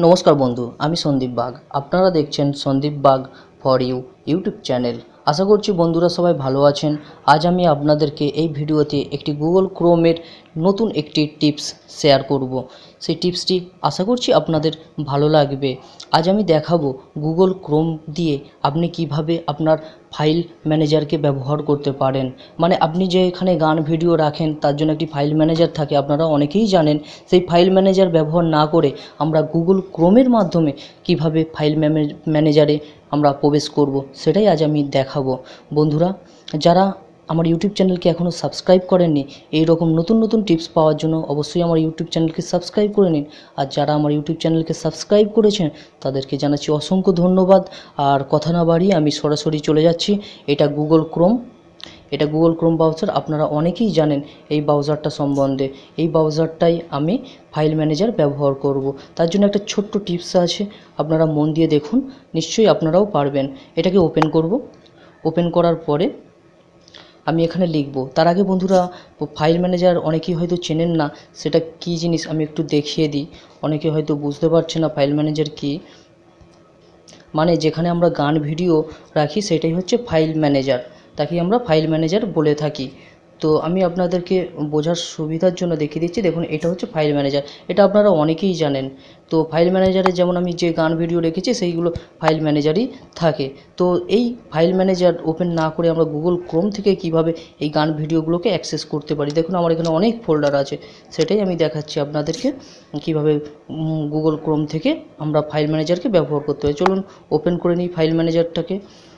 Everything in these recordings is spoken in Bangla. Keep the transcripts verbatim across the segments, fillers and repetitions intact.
নমস্কার বন্ধু, আমি সন্দীপ বাগ। আপনারা দেখছেন Sandeep Bag for you YouTube channel. আশা করছি বন্ধুরা সবাই ভালো আছেন। আজ আমি আপনাদেরকে এই ভিডিওতে একটি গুগল ক্রোমের নতুন একটি টিপস শেয়ার করব। সেই টিপসটি আশা করছি আপনাদের ভালো লাগবে। আজ আমি দেখাবো গুগল ক্রোম দিয়ে আপনি কিভাবে আপনার ফাইল ম্যানেজারকে ব্যবহার করতে পারেন। মানে আপনি যে এখানে গান ভিডিও রাখেন তার জন্য একটি ফাইল ম্যানেজার থাকে, আপনারা অনেকেই জানেন। সেই ফাইল ম্যানেজার ব্যবহার না করে আমরা গুগল ক্রোমের মাধ্যমে কিভাবে ফাইল ম্যানেজারে আমরা প্রবেশ করব সেটাই আজ আমি দেখাবো। বন্ধুরা, যারা আমার ইউটিউব চ্যানেলকে এখনও সাবস্ক্রাইব করেননি, এই রকম নতুন নতুন টিপস পাওয়ার জন্য অবশ্যই আমার ইউটিউব চ্যানেলকে সাবস্ক্রাইব করে নিন। আর যারা আমার ইউটিউব চ্যানেলকে সাবস্ক্রাইব করেছেন তাদেরকে জানাচ্ছি অসংখ্য ধন্যবাদ। আর কথা না বাড়িয়ে আমি সরাসরি চলে যাচ্ছি। এটা গুগল ক্রোম, এটা গুগল ক্রোম ব্রাউজার। আপনারা অনেকেই জানেন এই ব্রাউজারটা সম্বন্ধে। এই ব্রাউজারটাই আমি ফাইল ম্যানেজার ব্যবহার করব। তার জন্য একটা ছোট্ট টিপস আছে, আপনারা মন দিয়ে দেখুন, নিশ্চয়ই আপনারাও পারবেন। এটাকে ওপেন করব। ওপেন করার পরে আমি এখানে লিখব। তার আগে বন্ধুরা, ফাইল ম্যানেজার অনেকেই হয়তো চেনেন না, সেটা কী জিনিস আমি একটু দেখিয়ে দিই। অনেকে হয়তো বুঝতে পারছে না ফাইল ম্যানেজার কী। মানে যেখানে আমরা গান ভিডিও রাখি সেটাই হচ্ছে ফাইল ম্যানেজার, তাকে আমরা ফাইল ম্যানেজার বলে থাকি। তো আমি আপনাদেরকে বোঝার সুবিধার জন্য দেখিয়ে দিচ্ছি। দেখুন, এটা হচ্ছে ফাইল ম্যানেজার, এটা আপনারা অনেকেই জানেন। তো ফাইল ম্যানেজারে যেমন আমি যে গান ভিডিও রেখেছি সেইগুলো ফাইল ম্যানেজারই থাকে। তো এই ফাইল ম্যানেজার ওপেন না করে আমরা গুগল ক্রোম থেকে কিভাবে এই গান ভিডিওগুলোকে অ্যাক্সেস করতে পারি। দেখুন, আমার এখানে অনেক ফোল্ডার আছে, সেটাই আমি দেখাচ্ছি আপনাদেরকে কিভাবে গুগল ক্রোম থেকে আমরা ফাইল ম্যানেজারকে ব্যবহার করতে হয়। চলুন ওপেন করে নিই ফাইল ম্যানেজারটাকে।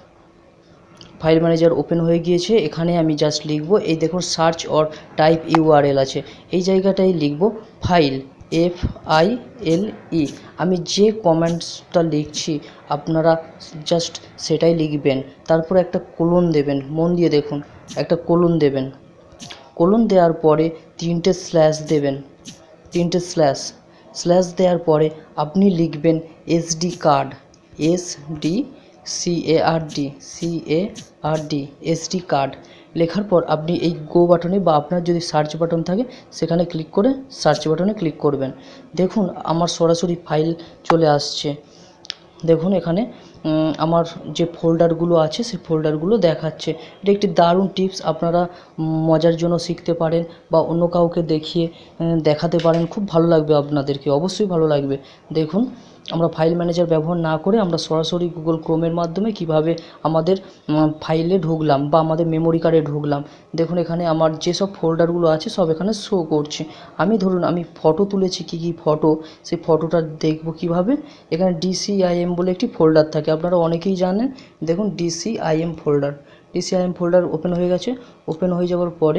ফাইল ম্যানেজার ওপেন হয়ে গিয়েছে। এখানে আমি জাস্ট লিখব, এই দেখুন সার্চ অর টাইপ ইউআরএল আছে, এই জায়গাটায় লিখব file, F I L E. আমি যে কমেন্টসটা লিখছি আপনারা জাস্ট সেটাই লিখবেন। তারপর একটা কোলন দেবেন, মন দিয়ে দেখুন, একটা কোলন দেবেন। কোলন দেওয়ার পরে তিনটে স্ল্যাশ দেবেন, তিনটে স্ল্যাশ স্ল্যাশ দেওয়ার পরে আপনি লিখবেন SD card, S D C A R D C A R D SD card. লেখার পর আপনি এই গো বাটনে বা আপনার যদি সার্চ বাটন থাকে সেখানে ক্লিক করে সার্চ বাটনে ক্লিক করবেন। দেখুন আমার সরাসরি ফাইল চলে আসছে। দেখুন এখানে আমার যে ফোল্ডারগুলো আছে সেই ফোল্ডারগুলো দেখাচ্ছে। এটা একটি দারুণ টিপস, আপনারা মজার জন্য শিখতে পারেন বা অন্য কাউকে দেখিয়ে দেখাতে পারেন। খুব ভালো লাগবে আপনাদেরকে, অবশ্যই ভালো লাগবে। দেখুন, আমরা ফাইল ম্যানেজার ব্যবহার না করে আমরা সরাসরি গুগল ক্রোমের মাধ্যমে কিভাবে আমাদের ফাইলে ঢুকলাম বা আমাদের মেমোরি কার্ডে ঢুকলাম। দেখুন এখানে আমার যেসব ফোল্ডারগুলো আছে সব এখানে শো করছে। আমি ধরুন আমি ফটো তুলেছি, কী কী ফটো, সেই ফটোটা দেখব কিভাবে। এখানে ডিসিআইএম বলে একটি ফোল্ডার থাকে, আপনারা অনেকেই জানেন। দেখুন DCIM folder, DCIM folder open হয়ে গেছে। ওপেন হয়ে যাওয়ার পরে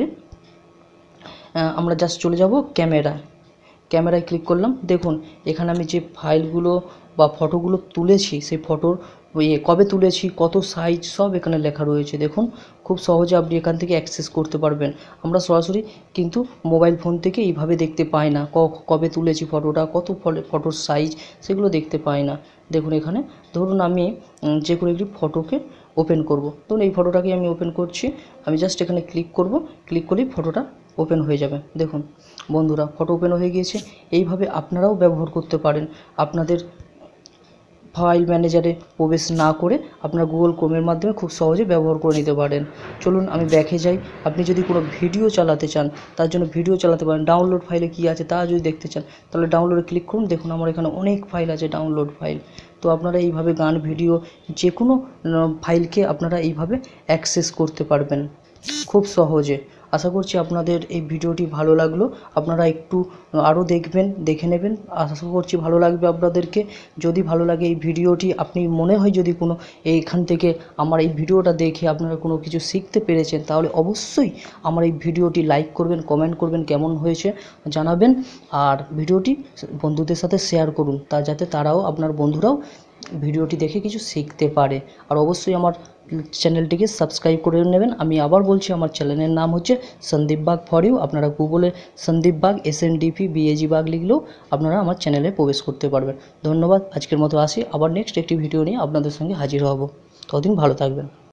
আমরা জাস্ট চলে যাব ক্যামেরায়। ক্যামেরায় ক্লিক করলাম। দেখুন এখানে আমি যে ফাইলগুলো বা ফটোগুলো তুলেছি সেই ফটোর ইয়ে কবে তুলেছি, কত সাইজ, সব এখানে লেখা রয়েছে। দেখুন খুব সহজে আপনি এখান থেকে অ্যাক্সেস করতে পারবেন। আমরা সরাসরি কিন্তু মোবাইল ফোন থেকে এইভাবে দেখতে পাই না, কবে তুলেছি ফটোটা, কত ফটোর সাইজ, সেগুলো দেখতে পাই না। দেখুন এখানে ধরুন আমি যে কোনো একটি ফটোকে ওপেন করব। ধরুন এই ফটোটাকে আমি ওপেন করছি। আমি জাস্ট এখানে ক্লিক করব, ক্লিক করলেই ফটোটা ওপেন হয়ে যাবে। দেখুন বন্ধুরা, ফটো ওপেন হয়ে গিয়েছে। এইভাবে আপনারাও ব্যবহার করতে পারেন। আপনাদের ফাইল ম্যানেজারে প্রবেশ না করে আপনারা গুগল ক্রোমের মাধ্যমে খুব সহজে ব্যবহার করে নিতে পারেন। চলুন আমি ব্যাকে যাই। আপনি যদি কোনো ভিডিও চালাতে চান তার জন্য ভিডিও চালাতে পারেন। ডাউনলোড ফাইলে কী আছে তা যদি দেখতে চান তাহলে ডাউনলোডে ক্লিক করুন। দেখুন আমার এখানে অনেক ফাইল আছে, ডাউনলোড ফাইল। তো আপনারা এইভাবে গান ভিডিও যে কোনো ফাইলকে আপনারা এইভাবে অ্যাক্সেস করতে পারবেন খুব সহজে। আশা করছি আপনাদের এই ভিডিওটি ভালো লাগলো। আপনারা একটু আরও দেখবেন, দেখে নেবেন। আশা করছি ভালো লাগবে আপনাদেরকে। যদি ভালো লাগে এই ভিডিওটি, আপনি মনে হয় যদি কোনো এইখান থেকে আমার এই ভিডিওটা দেখে আপনারা কোনো কিছু শিখতে পেরেছেন তাহলে অবশ্যই আমার এই ভিডিওটি লাইক করবেন, কমেন্ট করবেন, কেমন হয়েছে জানাবেন। আর ভিডিওটি বন্ধুদের সাথে শেয়ার করুন, তা যাতে তারাও, আপনার বন্ধুরাও ভিডিওটি দেখে কিছু শিখতে পারে। আর অবশ্যই আমার চ্যানেলটিকে সাবস্ক্রাইব করে নেবেন। আমি আবার বলছি, আমার চ্যানেলের নাম হচ্ছে সন্দীপ বাগ ফর ইউ। আপনারা গুগলে Sandeep Bag S N D P B A G Bag লিখলেও আপনারা আমার চ্যানেলে প্রবেশ করতে পারবেন। ধন্যবাদ, আজকের মতো আসি। আবার নেক্সট একটি ভিডিও নিয়ে আপনাদের সঙ্গে হাজির হব। ততদিন ভালো থাকবেন।